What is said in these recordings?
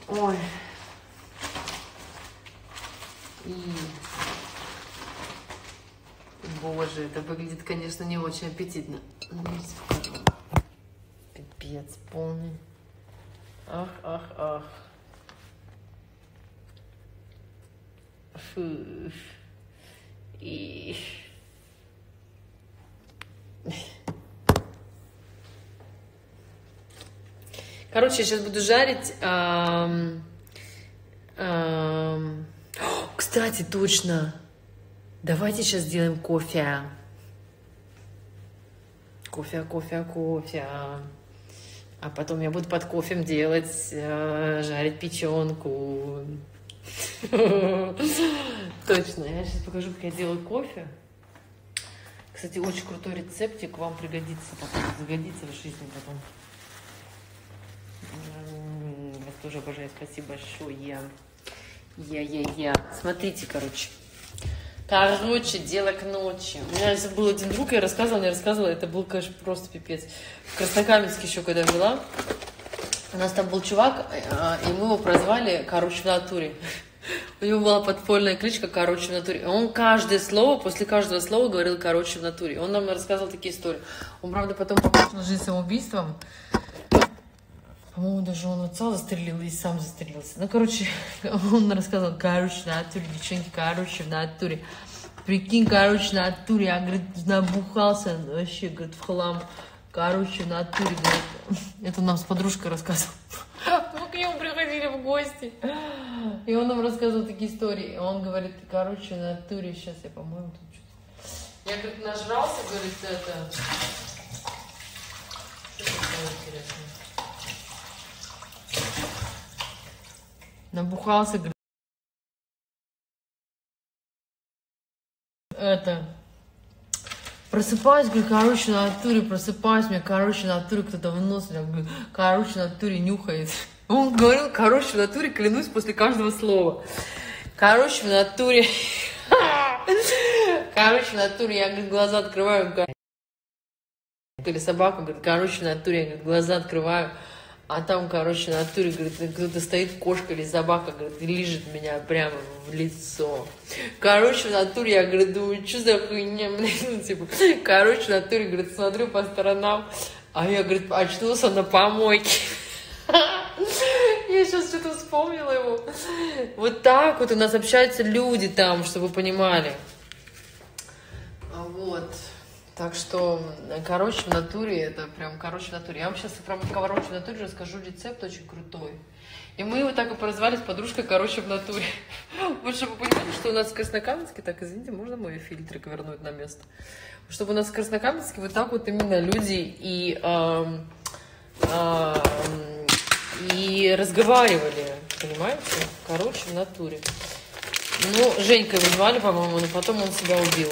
Ой. Боже, это выглядит, конечно, не очень аппетитно. Пипец полный. Ах, ах, ах. Фу. И... Короче, я сейчас буду жарить... Кстати, точно. Давайте сейчас сделаем кофе. Кофе. А потом я буду под кофем делать, жарить печенку. Точно. Я сейчас покажу, как я делаю кофе. Кстати, очень крутой рецептик. Вам пригодится потом. Загодится в жизни потом. Вас тоже обожаю. Спасибо большое. Смотрите, короче, дело к ночи. У меня был один друг, я рассказывала, не рассказывала. Это был, конечно, просто пипец. В Краснокаменске еще, когда я жила, у нас там был чувак, и мы его прозвали «Короче в натуре». У него была подпольная кличка «Короче в натуре». Он каждое слово, после каждого слова говорил «Короче в натуре». Он нам рассказывал такие истории. Он, правда, потом покончил жизнь самоубийством. По-моему, даже он отца застрелил и сам застрелился. Ну, короче, он рассказывал, короче, в натуре, девчонки, короче, в натуре. Прикинь, короче, в натуре. Я, говорит, набухался вообще, говорит, в хлам. Короче, в натуре, говорит. Это нам с подружкой рассказывал. Мы к нему приходили в гости. И он нам рассказывал такие истории. И он говорит, короче, в натуре. Сейчас я, по-моему, тут что-то... Я, говорит, нажрался, говорит, это... Что такое интересное? Набухался, говорит, это, просыпаюсь, говорю, короче, на натуре, просыпаюсь, мне, короче, на натуре кто-то в нос, я говорю, короче, на натуре нюхает. Он говорил, короче, в натуре, клянусь, после каждого слова. Короче, в натуре, короче, в натуре, я, говорит, глаза открываю, или собака, говорит, короче, в натуре, я, говорит, глаза открываю. А там, короче, на натуре, говорит, кто-то стоит, кошка или собака, говорит, и лижет меня прямо в лицо. Короче, в натуре, я, говорит, думаю, что за хуйня, блин, ну, типа, короче, в натуре, говорит, смотрю по сторонам, а я, говорит, очнулся на помойке. Я сейчас что-то вспомнила его. Вот так вот у нас общаются люди там, чтобы вы понимали. Вот. Так что, короче, в натуре, это прям, короче, в натуре. Я вам сейчас про короче в натуре расскажу рецепт очень крутой. И мы его так и прозвали с подружкой «Короче в натуре». Вот чтобы вы понимали, что у нас в Краснокаменске, так, извините, можно мой фильтрик вернуть на место? Чтобы у нас в Краснокаменске вот так вот именно люди и разговаривали, понимаете? Короче, в натуре. Ну, Женька его звали, по-моему, но потом он себя убил.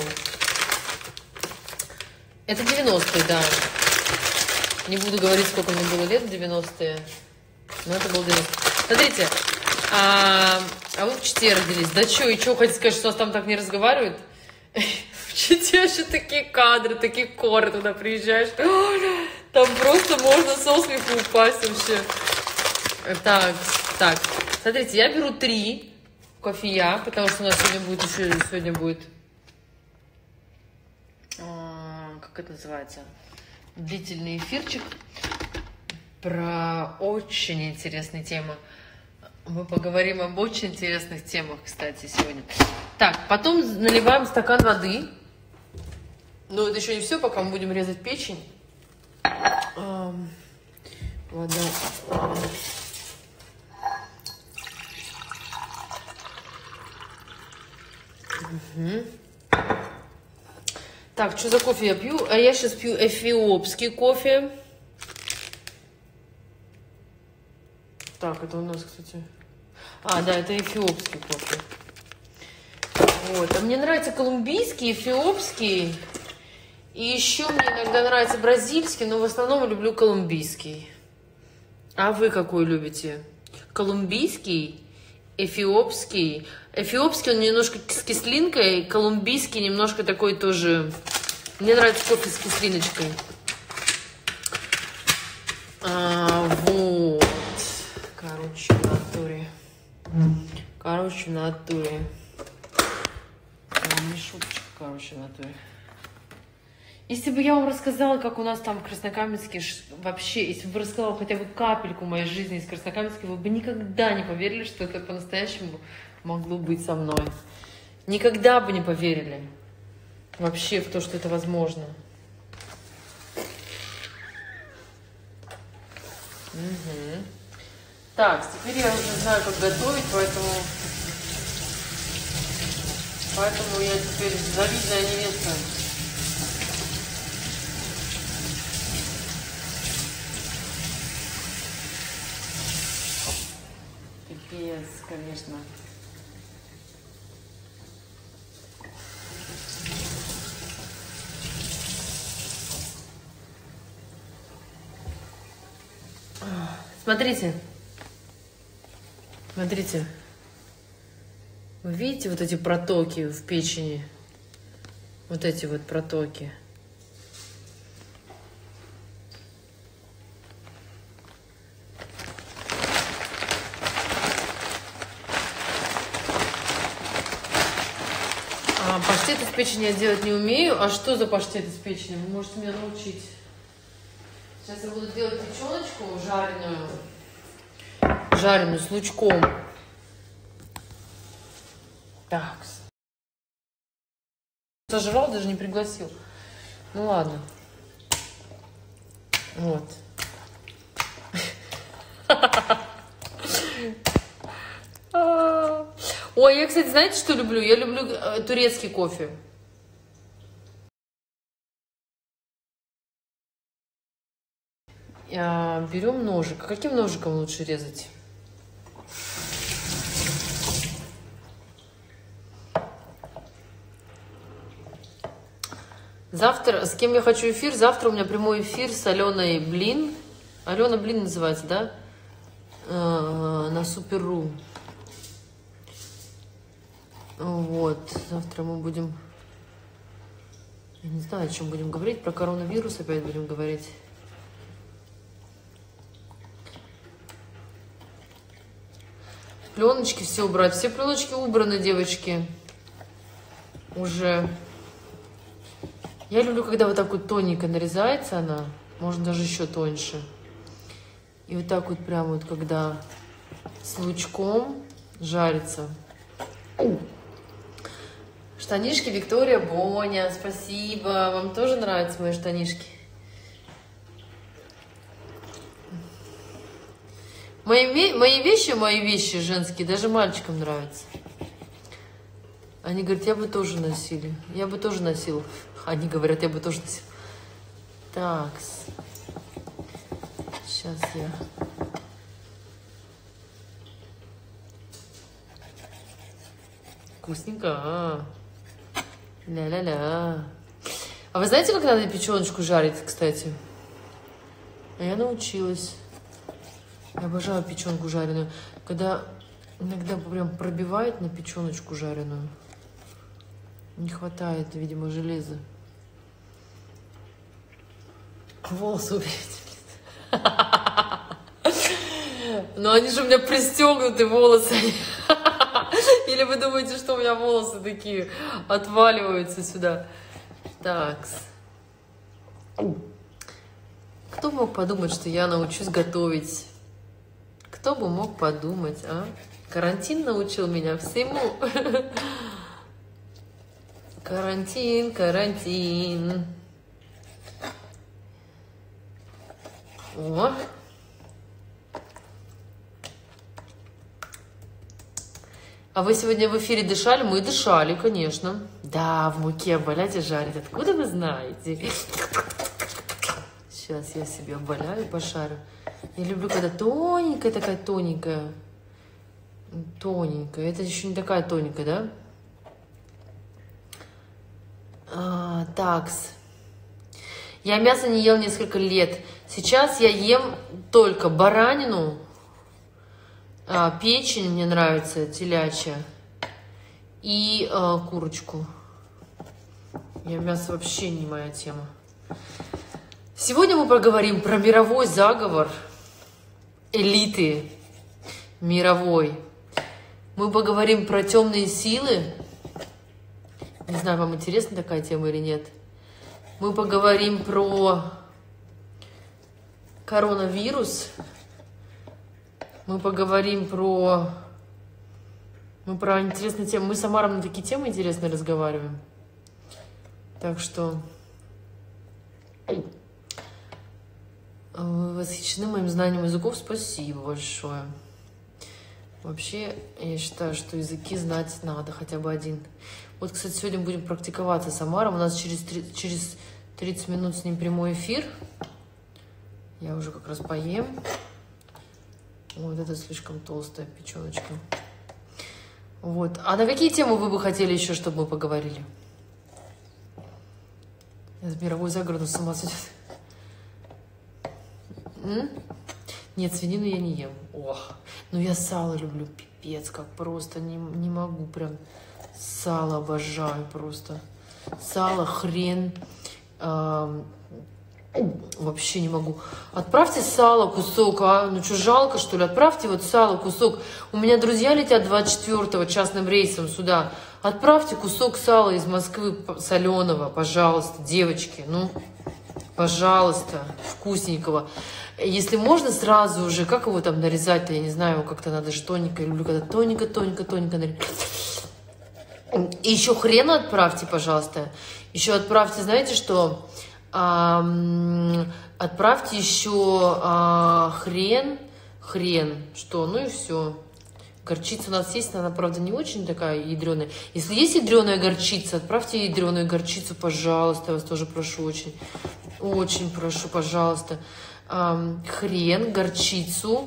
Это 90-е, да. Не буду говорить, сколько мне было лет в 90-е. Но это было 90-е. Смотрите, а вы в Чите родились. Да что, и что, хотите сказать, что нас там так не разговаривают? В Чите вообще такие кадры, такие коры, туда приезжаешь. Там просто можно со смеху упасть вообще. Так. Смотрите, я беру 3 кофея, потому что у нас сегодня будет как это называется, длительный эфирчик про очень интересные темы. Мы поговорим об очень интересных темах, кстати, сегодня. Так, потом наливаем стакан воды. Но это еще не все, пока мы будем резать печень. Вода. Угу. Так, что за кофе я пью? А я сейчас пью эфиопский кофе. Так, это у нас, кстати... А, да, это эфиопский кофе. Вот. А мне нравится колумбийский, эфиопский. И еще мне иногда нравится бразильский, но в основном люблю колумбийский. А вы какой любите? Колумбийский, эфиопский. Эфиопский он немножко с кислинкой, колумбийский немножко такой тоже... Мне нравится кофе с кислиночкой. Вот. Короче. натуре. Короче, в натуре. Не шуточка, короче, в натуре. Если бы я вам рассказала, как у нас там в Краснокаменске, вообще, если бы рассказала хотя бы капельку моей жизни из Краснокаменска, вы бы никогда не поверили, что это по-настоящему могло быть со мной. Никогда бы не поверили вообще в то, что это возможно. Угу. Так, теперь я уже знаю, как готовить, поэтому я теперь завидная невеста. Пипец, конечно. Смотрите. Смотрите. Вы видите вот эти протоки в печени? Вот эти вот протоки. Паштет из печени я делать не умею. А что за паштет из печени? Вы можете меня научить. Сейчас я буду делать печеночку жареную с лучком. Так. Сожрал, даже не пригласил. Ну ладно. Вот. Ой, я, кстати, знаете, что люблю? Я люблю турецкий кофе. Берем ножик. А каким ножиком лучше резать? Завтра, с кем я хочу эфир? Завтра у меня прямой эфир с Аленой Блин. Алена Блин называется, да? На Супер.ру. Вот. Завтра мы будем... Я не знаю, о чем будем говорить. Про коронавирус опять будем говорить. Пленочки все убрать. Все пленочки убраны, девочки. Уже. Я люблю, когда вот так вот тоненько нарезается она. Можно даже еще тоньше. И вот так вот прям вот, когда с лучком жарится. Штанишки Виктория Боня. Спасибо. Вам тоже нравятся мои штанишки? Мои вещи женские, даже мальчикам нравятся. Они говорят, я бы тоже носили. Я бы тоже носил. Они говорят, я бы тоже носил. Так. Сейчас я... Вкусненько. Ля-ля-ля. А вы знаете, как надо печеночку жарить, кстати? А я научилась. Я обожаю печенку жареную. Когда иногда прям пробивает на печеночку жареную. Не хватает, видимо, железа. Волосы уберите. Но они же у меня пристегнуты, волосы. Или вы думаете, что у меня волосы такие отваливаются сюда? Так. Кто мог подумать, что я научусь готовить? Кто бы мог подумать, а? Карантин научил меня всему. Карантин, карантин. О. А вы сегодня в эфире дышали? Мы дышали, конечно. Да, в муке обвалять и жарить. Откуда вы знаете? Сейчас я себе обваляю, пошарю. Я люблю, когда тоненькая такая, тоненькая. Тоненькая. Это еще не такая тоненькая, да? Такс. Я мясо не ел несколько лет. Сейчас я ем только баранину. Печень мне нравится, телячья. И курочку. Мясо вообще не моя тема. Сегодня мы поговорим про мировой заговор элиты мировой. Мы поговорим про темные силы. Не знаю, вам интересна такая тема или нет. Мы поговорим про коронавирус. Мы поговорим про... Мы про интересные темы. Мы с Амаром на такие темы интересные разговариваем. Так что... Вы восхищены моим знанием языков. Спасибо большое. Вообще, я считаю, что языки знать надо, хотя бы один. Вот, кстати, сегодня будем практиковаться с Амаром. У нас через 30 минут с ним прямой эфир. Я уже как раз поем. Вот это слишком толстая печеночка. Вот. А на какие темы вы бы хотели еще, чтобы мы поговорили? С мировой загородом с ума сойдет. Нет, свинину я не ем. Ох, ну я сало люблю, пипец, как просто не могу прям. Сало обожаю просто. Сало, хрен. Вообще не могу. Отправьте сало кусок, а? Ну что, жалко, что ли? Отправьте вот сало кусок. У меня друзья летят 24-го частным рейсом сюда. Отправьте кусок сала из Москвы соленого, пожалуйста, девочки. Ну, пожалуйста, вкусненького. Если можно сразу уже, как его там нарезать-то, я не знаю, как-то надо же тоненько, я люблю, когда тоненько нарезать. И еще хрен отправьте, пожалуйста. Еще отправьте, знаете что? Отправьте еще хрен, что, ну и все. Горчица у нас есть, она, правда, не очень такая ядреная. Если есть ядреная горчица, отправьте ядреную горчицу, пожалуйста, я вас тоже прошу очень. Очень прошу, пожалуйста. Хрен, горчицу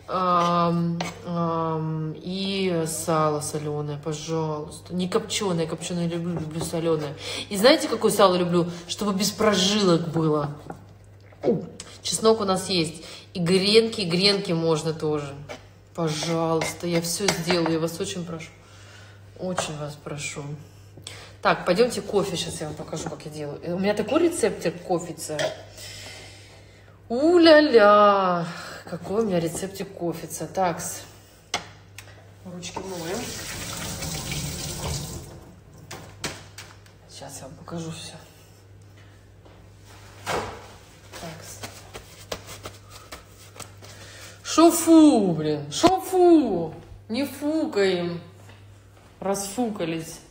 и сало соленое, пожалуйста. Не копченое, копченое люблю соленое. И знаете, какое сало люблю? Чтобы без прожилок было. Чеснок у нас есть. И гренки можно тоже. Пожалуйста, я все сделаю, я вас очень прошу. Очень вас прошу. Так, пойдемте кофе, сейчас я вам покажу, как я делаю. У меня такой рецептик кофеца. У-ля-ля! Какой у меня рецептик кофеца. Так, ручки моем. Сейчас я вам покажу все. Так. Шофу, блин, шофу! Не фукаем. Расфукались.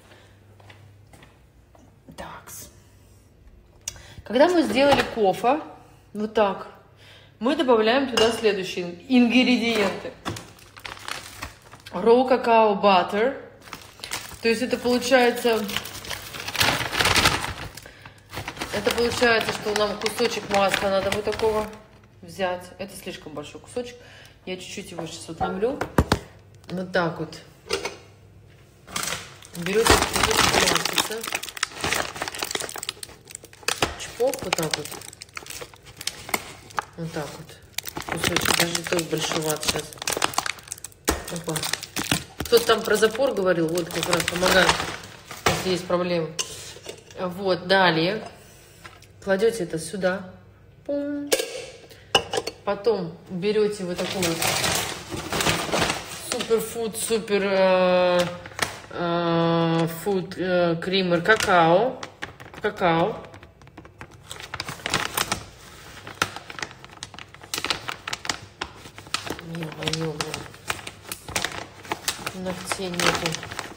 Так. Когда мы сделали кофе, вот так, мы добавляем туда следующие ингредиенты. Raw cacao butter. То есть это получается, что нам кусочек масла надо вот такого взять. Это слишком большой кусочек. Я чуть-чуть его сейчас отломлю. Вот так вот. Берете кусочек масла. Чпок, вот так вот. Вот так вот. Кусочек, даже тоже большеват сейчас. Опа. Кто-то там про запор говорил, вот как раз помогает, если есть проблемы. Вот, далее. Кладете это сюда. Пум. Потом берете вот такой вот суперфуд, фуд кример какао. Ногтей нету.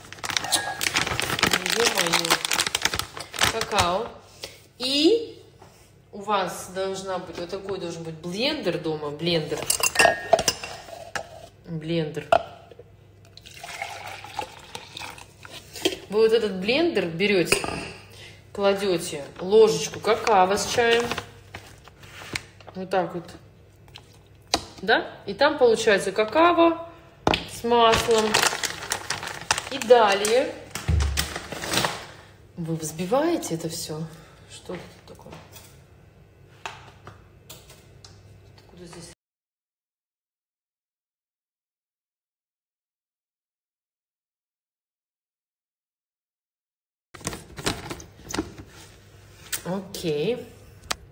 Ё-моё. Какао. И у вас должна быть вот такой должен быть блендер дома. Блендер. Вы вот этот блендер берете, кладете ложечку какао с чаем. Вот так вот. Да? И там получается какао с маслом. И далее вы взбиваете это все. Что это такое? Откуда здесь? Окей.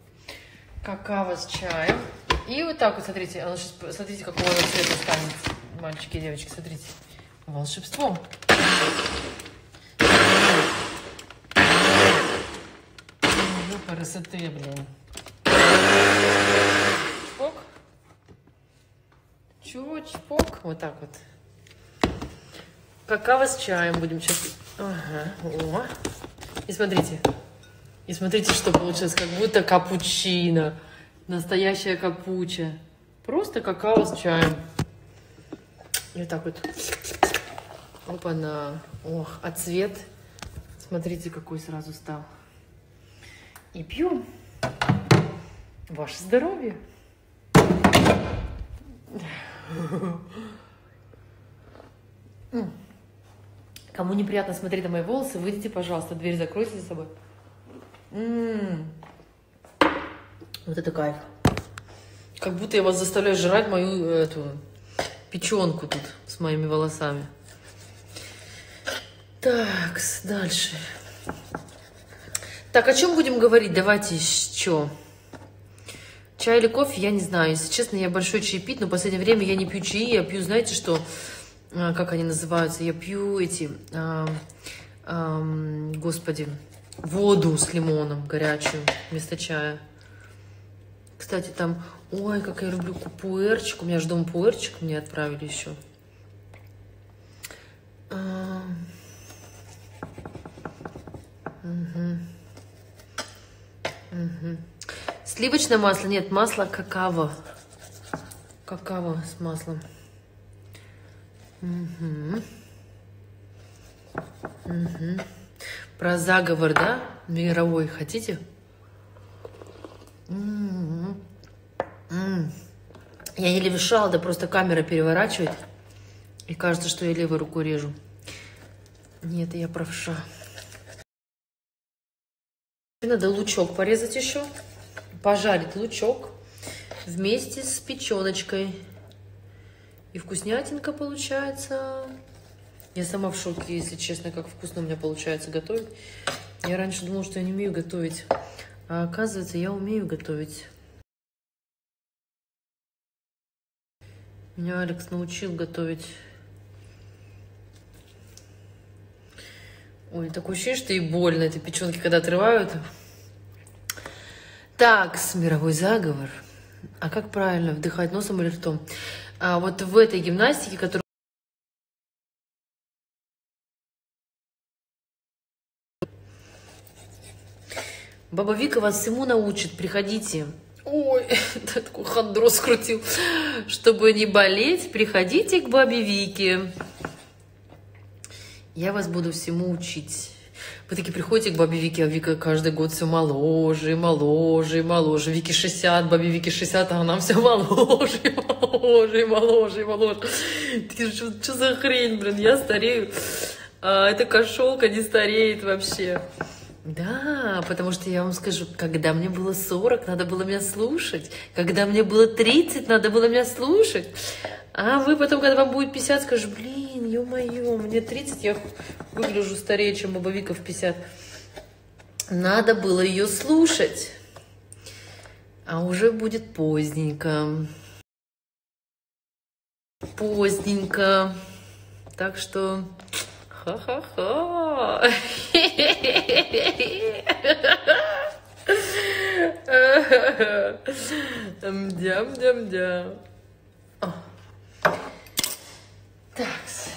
Какао с чаем. И вот так вот, смотрите, оно сейчас, смотрите, какого цвета станет. Мальчики и девочки, смотрите. Волшебство. Красоты, блин. Чпок. Чпок. Вот так вот. Какао с чаем будем сейчас. Ага. О. И смотрите, что получилось. Как будто капучино. Настоящая капуча. Просто какао с чаем. И вот так вот. Опа-на. Ох, а цвет. Смотрите, какой сразу стал. И пьем. Ваше здоровье. Кому неприятно смотреть на мои волосы, выйдите, пожалуйста, дверь закройте за собой. Вот это кайф. Как будто я вас заставляю жрать мою эту печенку тут с моими волосами. Так, дальше. Так, о чем будем говорить? Давайте что? Чай или кофе, я не знаю. Если честно, я большой чай пить, но в последнее время я не пью чаи, я пью, знаете что, как они называются? Я пью эти, господи, воду с лимоном горячую вместо чая. Кстати, там, ой, как я люблю пуэрчик. У меня же дома пуэрчик мне отправили еще. Сливочное масло, нет, масло какао. Какао с маслом. Про заговор, да? Мировой хотите? Я еле вышла, да просто камера переворачивает. И кажется, что я левой рукой режу. Нет, я правша. Надо лучок порезать еще. Пожарить лучок вместе с печеночкой. И вкуснятинка получается. Я сама в шоке, если честно, как вкусно у меня получается готовить. Я раньше думала, что я не умею готовить. А оказывается, я умею готовить. Меня Алекс научил готовить. Ой, такое ощущение, что и больно этой печенки, когда отрывают. Так, мировой заговор. А как правильно, вдыхать носом или ртом? А вот в этой гимнастике, которую... Баба Вика вас всему научит, приходите. Ой, такой хандро скрутил. Чтобы не болеть, приходите к бабе Вике. Я вас буду всему учить. Вы такие приходите к бабе Вике, а Вика каждый год все моложе, моложе, моложе. Вике 60, бабе Вике 60, а она все моложе, моложе, моложе, моложе. Такие, что за хрень, блин, я старею. А эта кошелка не стареет вообще. Да, потому что я вам скажу, когда мне было 40, надо было меня слушать. Когда мне было 30, надо было меня слушать. А вы потом, когда вам будет 50, скажете, блин, ё-моё, мне 30, я выгляжу старее, чем баба Вика в 50. Надо было ее слушать. А уже будет поздненько. Поздненько. Так что... Ха-ха-ха. Мдям-дям-дям. Так.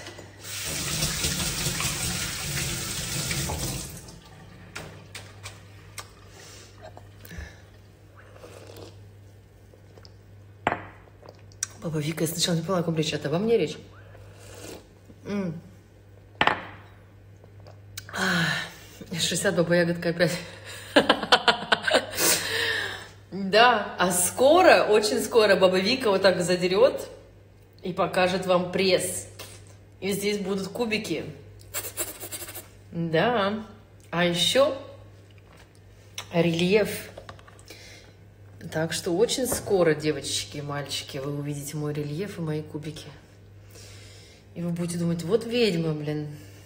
Баба Вика, я сначала не поняла, о ком речь. Это во мне речь? 60, баба ягодка опять. Да, а скоро, очень скоро баба Вика вот так задерет и покажет вам пресс. И здесь будут кубики. Да. А еще рельеф. Так что очень скоро, девочки и мальчики, вы увидите мой рельеф и мои кубики. И вы будете думать, вот ведьма, блин.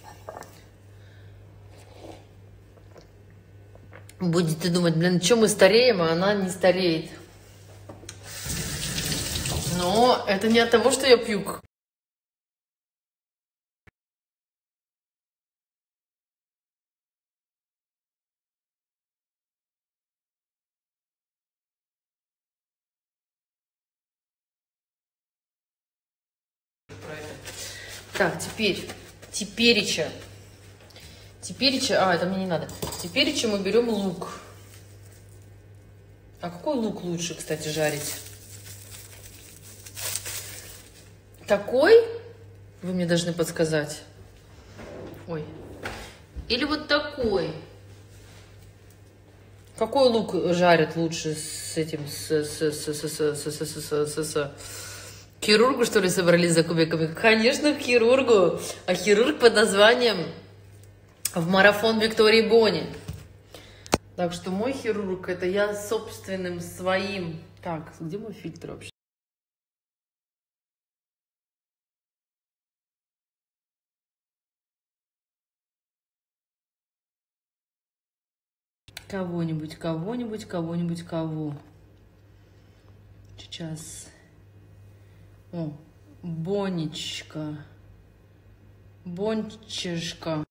Будете думать, блин, что мы стареем, а она не стареет. Но это не от того, что я пью Так, теперича, это мне не надо. Теперича мы берем лук. А какой лук лучше, кстати, жарить? Такой? Вы мне должны подсказать. Ой. Или вот такой. Какой лук жарят лучше с этим, к хирургу, что ли, собрались за кубиками? Конечно, к хирургу. А хирург под названием «В марафон Виктории Бони». Так что мой хирург — это я собственным своим... Так, где мой фильтр вообще? Кого-нибудь. Сейчас. О, Бонечка. Бончишка.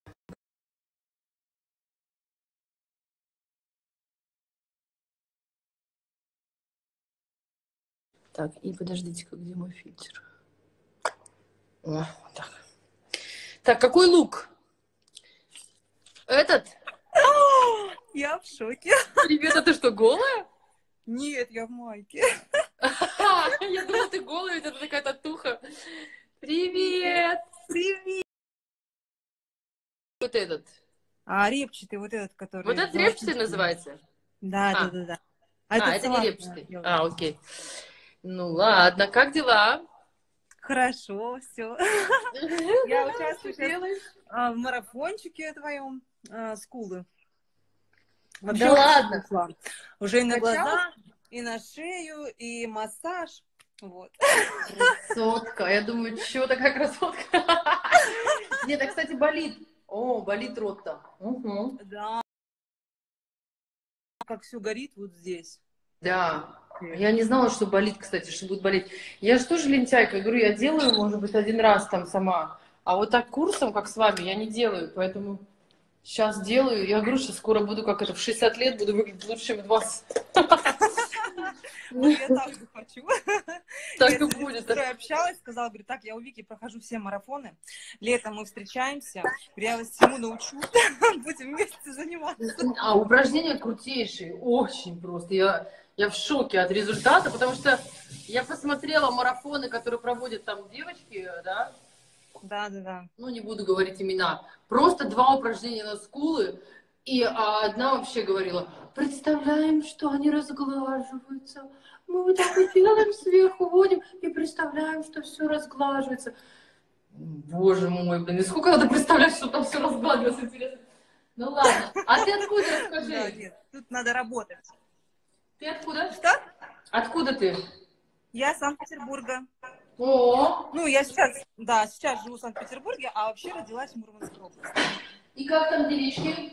Так, и подождите-ка, где мой фильтр? О, вот так. Так, какой лук? Этот? Я в шоке. Привет, а ты что, голая? Нет, я в майке. Я думала, ты голая, ведь это такая татуха. Привет! Привет. Вот этот. А репчатый, вот этот, который... Вот этот репчатый называется? Да. Это не репчатый. Окей. Ну ладно, как дела? Хорошо, все. Я участвую сейчас в марафончике твоем скулы. Да ладно. Уже и на глаза, и на шею, и массаж. Вот. Красотка. Я думаю, что такая красотка? Нет, а, кстати, болит. О, болит рот-то. Угу. Да. Как все горит вот здесь. Да. Я не знала, что болит, кстати, что будет болеть. Я же тоже лентяйка. Я говорю, я делаю, может быть, один раз там сама. А вот так курсом, как с вами, я не делаю. Поэтому сейчас делаю. Я говорю, что скоро буду, как это, в 60 лет буду выглядеть лучше, чем в 20. Ну, я так же хочу. Так и будет. Я общалась, сказала, говорю, так, я у Вики прохожу все марафоны. Летом мы встречаемся. Я вас всему научу. Будем вместе заниматься. А упражнения крутейшие. Очень просто. Я в шоке от результата, потому что я посмотрела марафоны, которые проводят там девочки, да? Да. Ну, не буду говорить имена. Просто 2 упражнения на скулы. И одна вообще говорила, представляем, что они разглаживаются. Мы вот так вот делаем, сверху водим и представляем, что все разглаживается. Боже мой, блин, и сколько надо представлять, что там все разглаживается, интересно. Ну ладно. А ты откуда, расскажи? Да, нет, тут надо работать. Ты откуда? Что? Откуда ты? Я из Санкт-Петербурга. О! Ну, я сейчас живу в Санкт-Петербурге, а вообще родилась в Мурманской области. И как там делишки?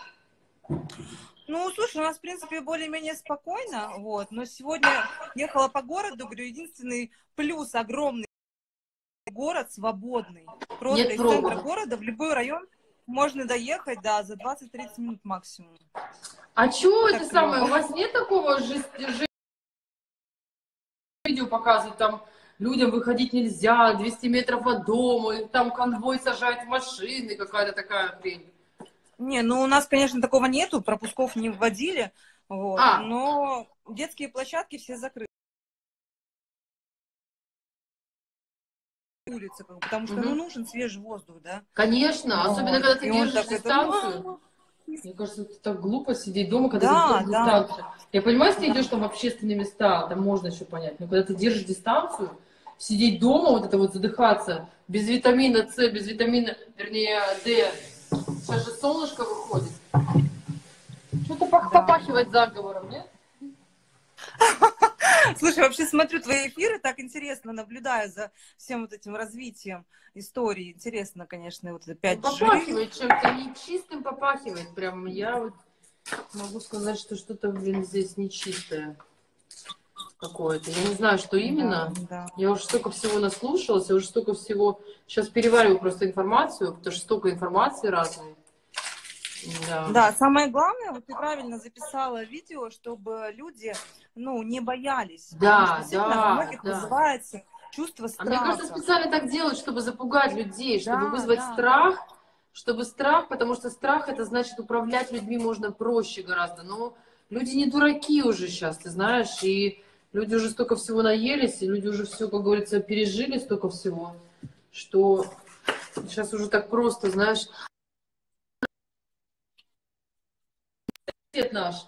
Ну, слушай, у нас, в принципе, более-менее спокойно, вот, но сегодня ехала по городу, говорю, единственный плюс огромный, город свободный. Просто Нет из пробок. центра города в любой район можно доехать, да, за 20-30 минут максимум. А чё Так это самое, клёво. у вас нет такого видео показывают, там людям выходить нельзя, 200 метров от дома, и там конвой сажает в машины, какая-то такая хрень. Не, ну у нас, конечно, такого нету, пропусков не вводили, вот, но детские площадки все закрыты. Улицы, потому что ну, нужен свежий воздух, да. Конечно, особенно когда ты И он держишь так дистанцию. Мне кажется, это так глупо сидеть дома, когда ты держишь дистанцию. Я понимаю, если ты идешь там в общественные места, там можно еще понять, но когда ты держишь дистанцию, сидеть дома, вот это вот задыхаться, без витамина С, без витамина, вернее, D. Сейчас же солнышко выходит. Что-то попахивает заговором, нет? Слушай, вообще смотрю твои эфиры, так интересно, наблюдаю за всем вот этим развитием истории. Интересно, конечно, вот это 5G. Попахивает чем-то нечистым, попахивает. Прям я вот могу сказать, что что-то, блин, здесь нечистое какое-то. Я не знаю, что именно. Да. Я уже столько всего наслушалась, я уже столько всего... Сейчас перевариваю просто информацию, потому что столько информации разной. Да, самое главное, вот ты правильно записала видео, чтобы люди, ну, не боялись. Да, потому что, действительно, у многих вызывается чувство А мне кажется, страха. специально так делают, чтобы запугать людей, чтобы Да, вызвать да, да. страх, чтобы страх, потому что страх это значит управлять людьми можно проще гораздо. Но люди не дураки уже сейчас, ты знаешь, и люди уже столько всего наелись, и люди уже все, как говорится, пережили столько всего, что сейчас уже так просто, знаешь, свет наш.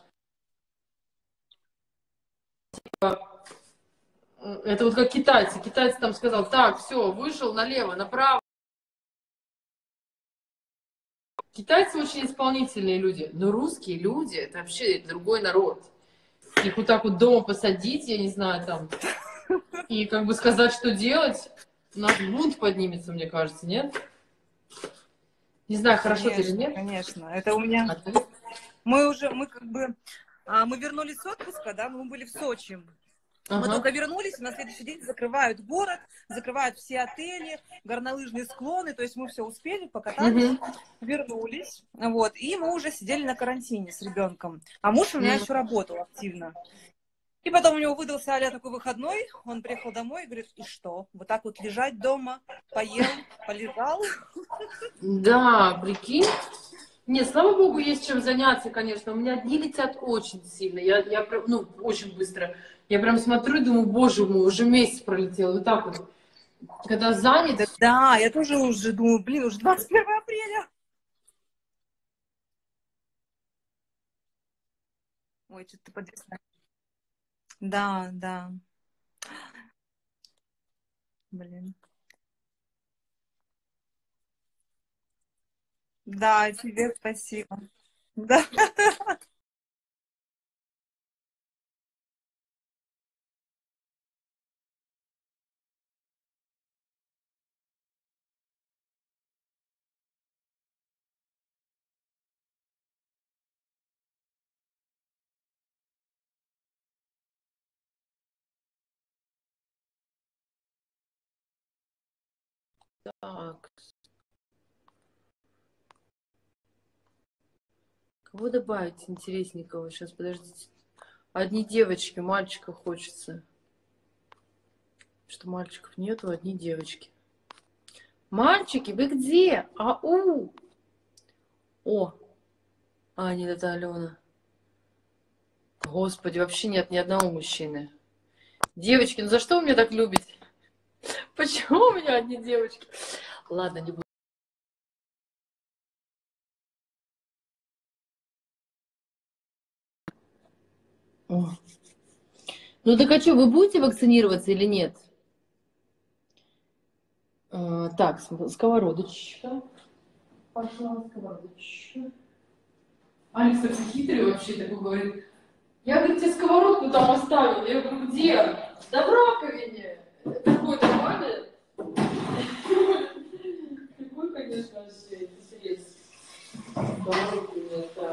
Это вот как китайцы. Китайцы там сказал, так, все, вышел налево, направо. Китайцы очень исполнительные люди, но русские люди, это вообще другой народ. Их вот так вот дома посадить, я не знаю, там, и как бы сказать, что делать, у нас бунт поднимется, мне кажется, нет? Не знаю, хорошо тебе или Конечно, нет. конечно. Это у меня... А ты? Мы как бы... Мы вернулись с отпуска, да, мы были в Сочи. Мы Ага. только вернулись, и на следующий день закрывают город, закрывают все отели, горнолыжные склоны, то есть мы все успели, покатались, Мгм. вернулись, вот, и мы уже сидели на карантине с ребенком. А муж у меня еще работал активно. И потом у него выдался а-ля такой выходной, он приехал домой и говорит, и что, вот так вот лежать дома, поел, полежал? Да, прикинь. Нет, слава богу, есть чем заняться, конечно. У меня дни летят очень сильно. Я прям, ну, очень быстро. Я прям смотрю и думаю, боже мой, уже месяц пролетел. Вот так вот. Когда занят, Да, я тоже уже думаю, блин, уже 21 апреля. Ой, что-то ты подвисла. Да, да, блин. Да, тебе спасибо. Да. так, кого добавить интересненького? Сейчас, подождите. Одни девочки, мальчика хочется. Что мальчиков нету, одни девочки. Мальчики, вы где? Ау! О, нет, это Алена. Господи, вообще нет ни одного мужчины. Девочки, ну за что вы меня так любите? Почему у меня одни девочки? Ладно, не буду. О. Ну так а что, вы будете вакцинироваться или нет? Так, сковородочка. Пошла сковородочка. Алекс такой хитрый вообще, такой говорит, я, говорит, тебе сковородку там оставил. Я говорю, где? Да в раковине. Такой нормальный. Прикольно, конечно, вообще, интерес. Сковородку не оставил.